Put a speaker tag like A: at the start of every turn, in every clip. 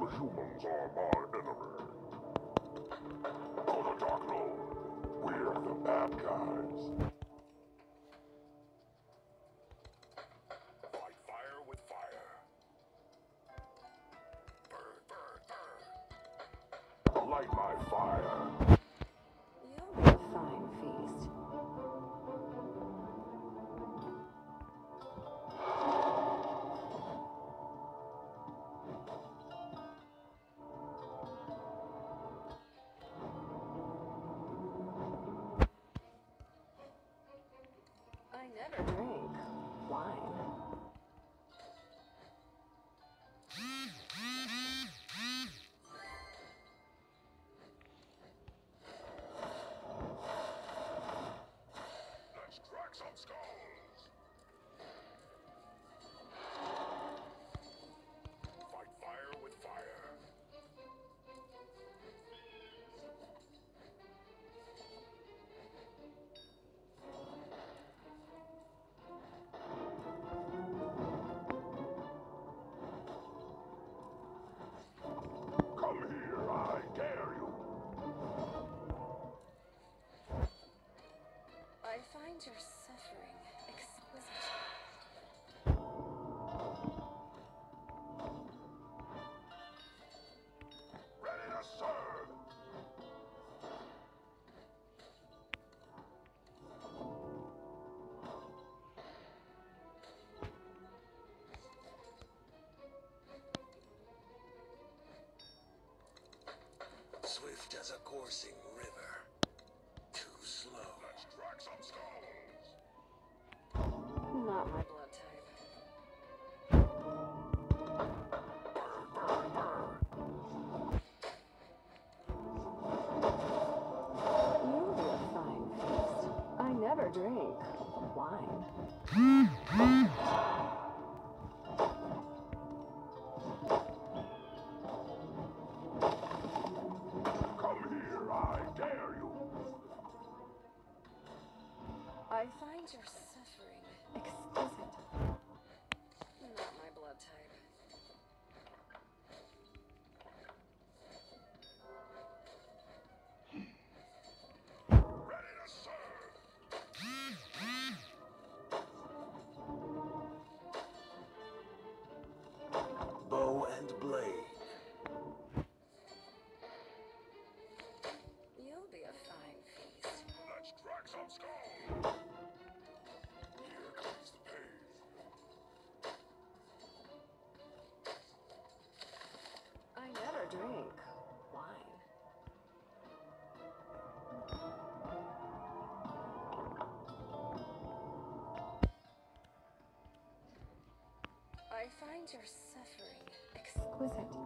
A: The humans are my enemy. To the Dark Lord. We're the bad guys. Fight fire with fire. Burn, burn, burn. Light my fire.
B: You'll be a fine feast. I never drink wine.
A: Let's crack some skulls. Fight fire with fire. Come here, I dare you.
B: I find your suffering exquisite.
A: Ready to serve.
C: Swift as a coursing river. Too slow.
A: Let's crack some skulls.
B: Not my blood type.
A: Burn, burn, burn.
B: You'll be a fine feast. I never drink wine.
A: Come here, I dare you.
B: I find your suffering exquisite. Not my blood type.
A: Ready to serve.
C: Bow and blade.
B: You'll be a fine feast.
A: Let's crack some skulls. Here comes the pain.
B: I never drink wine. I find your suffering exquisite.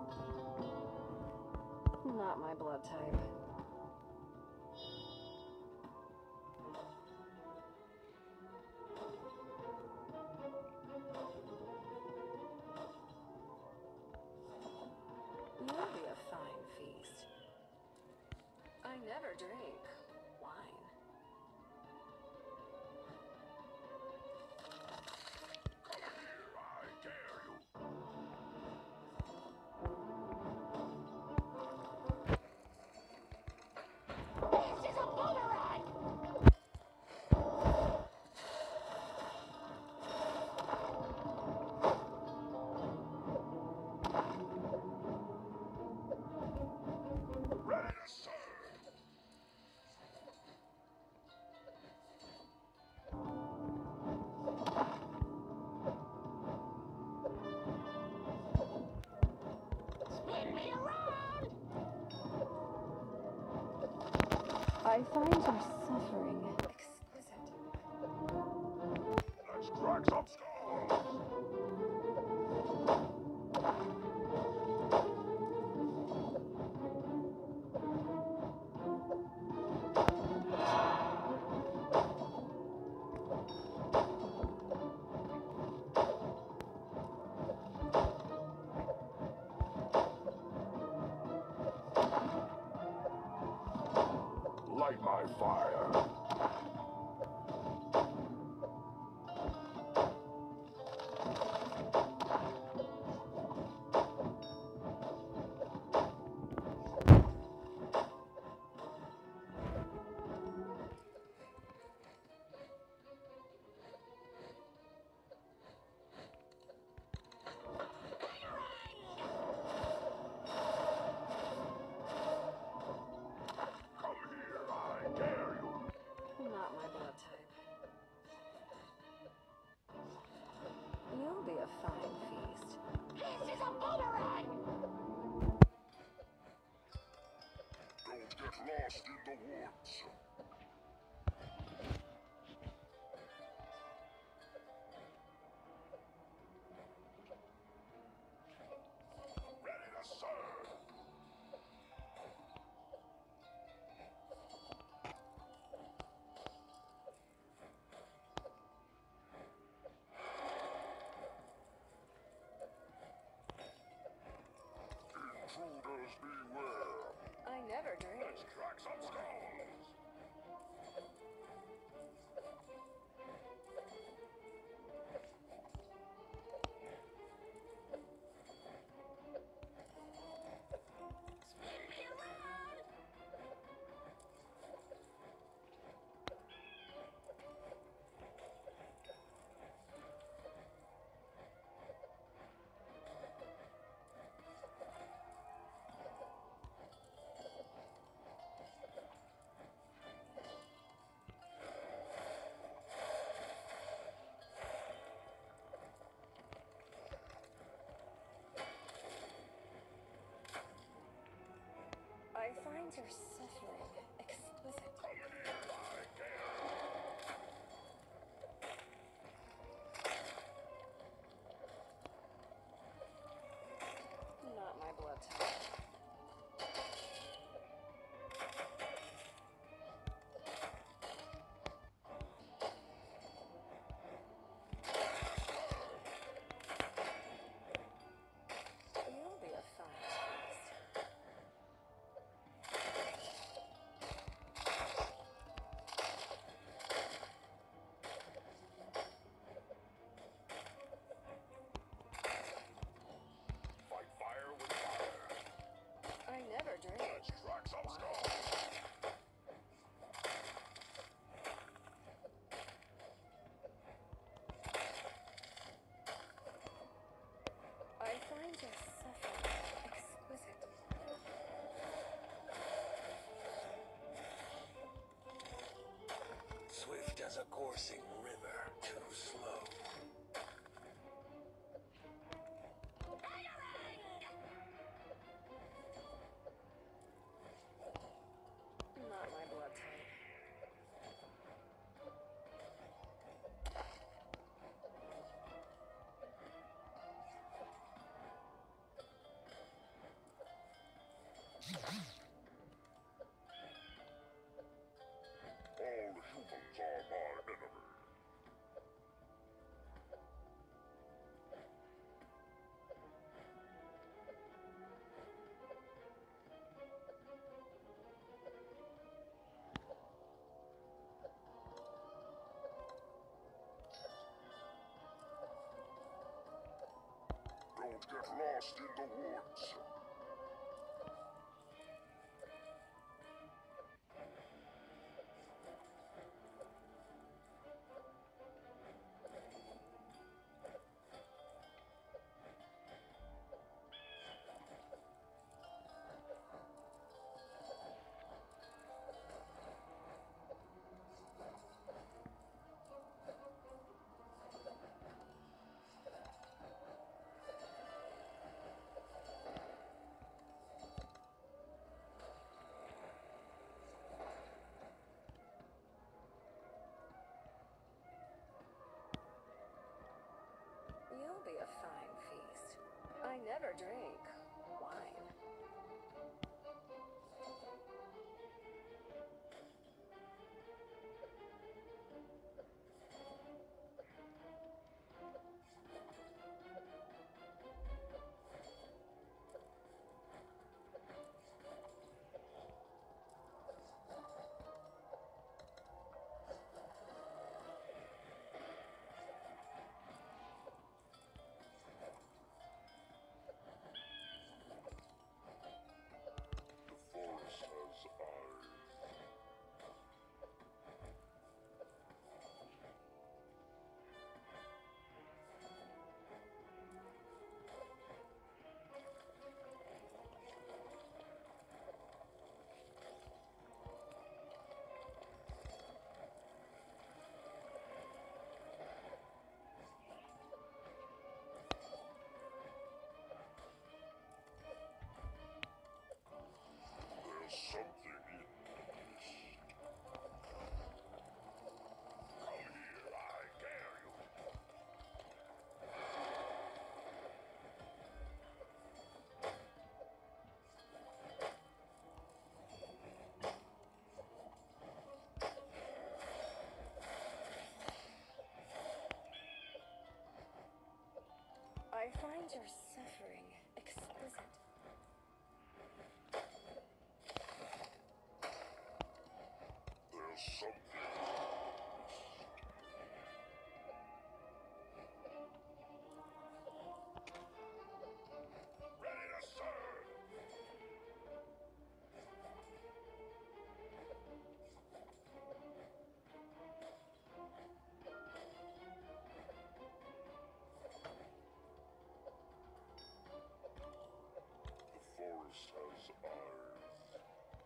B: Not my blood type. You'll be a fine feast. I never drink wine.
A: Come here, I dare you.
D: This is a boomerang!
A: Ready to serve.
D: Spin me around!
B: I find your suffering exquisite.
A: Let's crack some skulls. Light my fire. lost in the woods. Ready to serve. Intruders beware.
B: I never drink.
A: Let's track some skulls.
D: Spin me around!
B: I find your suffering exquisite. Not my blood type. You'll be a fine feast.
A: Fight fire with fire.
B: I never drink.
A: Let's track some skulls.
B: I find your suffering exquisite.
C: Swift as a coursing river, too slow.
B: Not my blood type.
A: All humans are my enemy. Don't get lost in the woods.
B: You'll be a fine feast. I never drink wine. I find your suffering exquisite.
A: There's something. Ready to serve. The forest has eyes.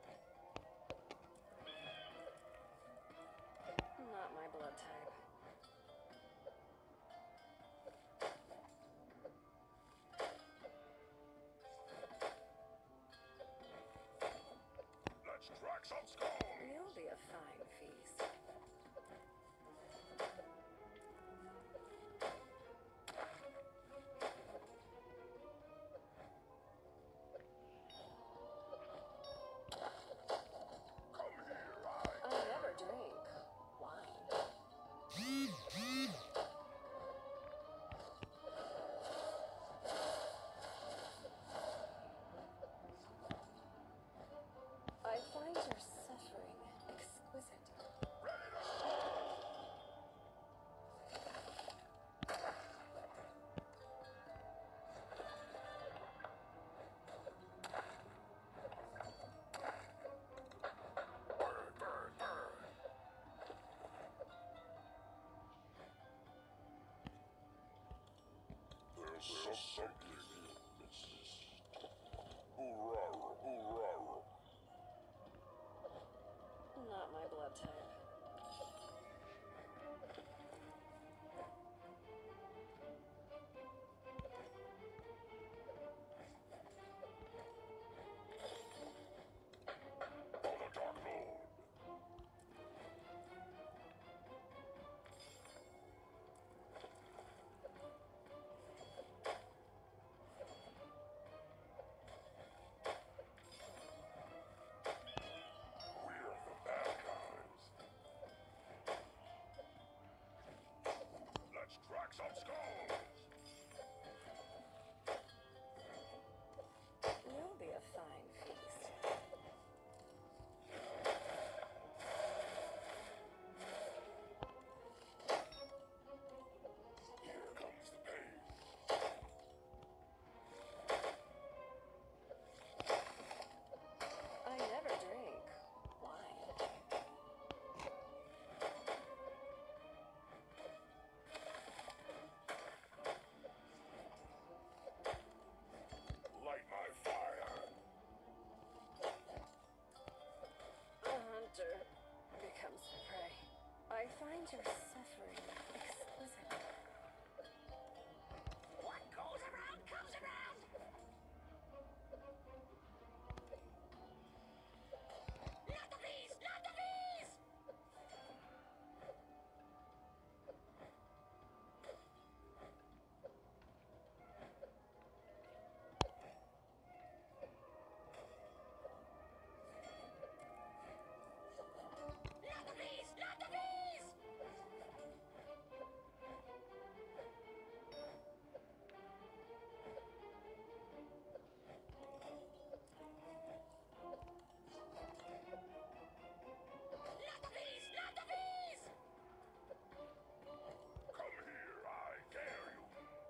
B: Not my blood type.
A: Let's crack some skulls.
B: You'll be a fine feast.
A: Come here,
B: I never drink wine. I find your suffering exquisite.
A: burn, burn, burn. There's something in this. Hoorah, hoorah.
B: Not my blood type.
A: For the Dark Lord. We're the bad guys. Let's crack some skulls.
B: You'll be a fine feast.
A: Here comes the pain.
B: I never drink wine.
A: Light my fire.
B: A hunter becomes prey. I find your suffering exquisite.
D: What goes around comes around. Not the bees! Not the bees! Not the bees! Not the bees! Not the bees! Not the bees!
A: Come here, I dare you.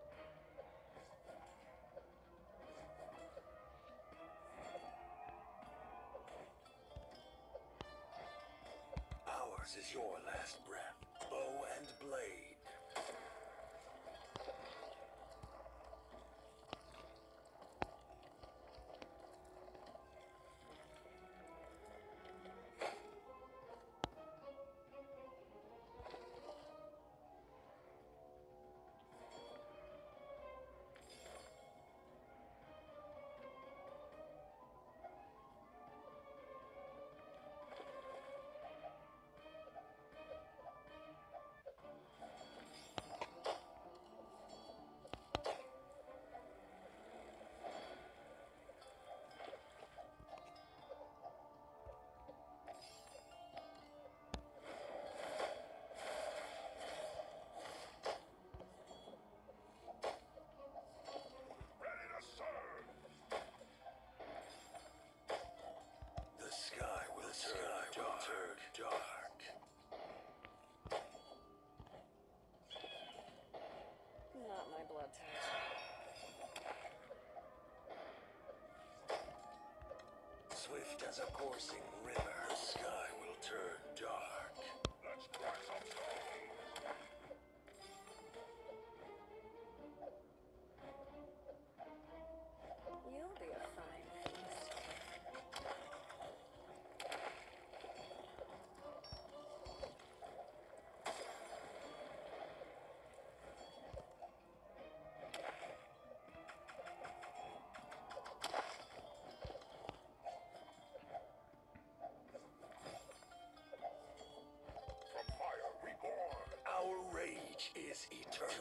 C: Ours is your last breath. Bow and blade. Swift as a coursing river, the sky will turn dark.
A: Let's crack some skulls.
B: You'll be a fine feast.
A: From fire reborn.
C: Our rage is eternal.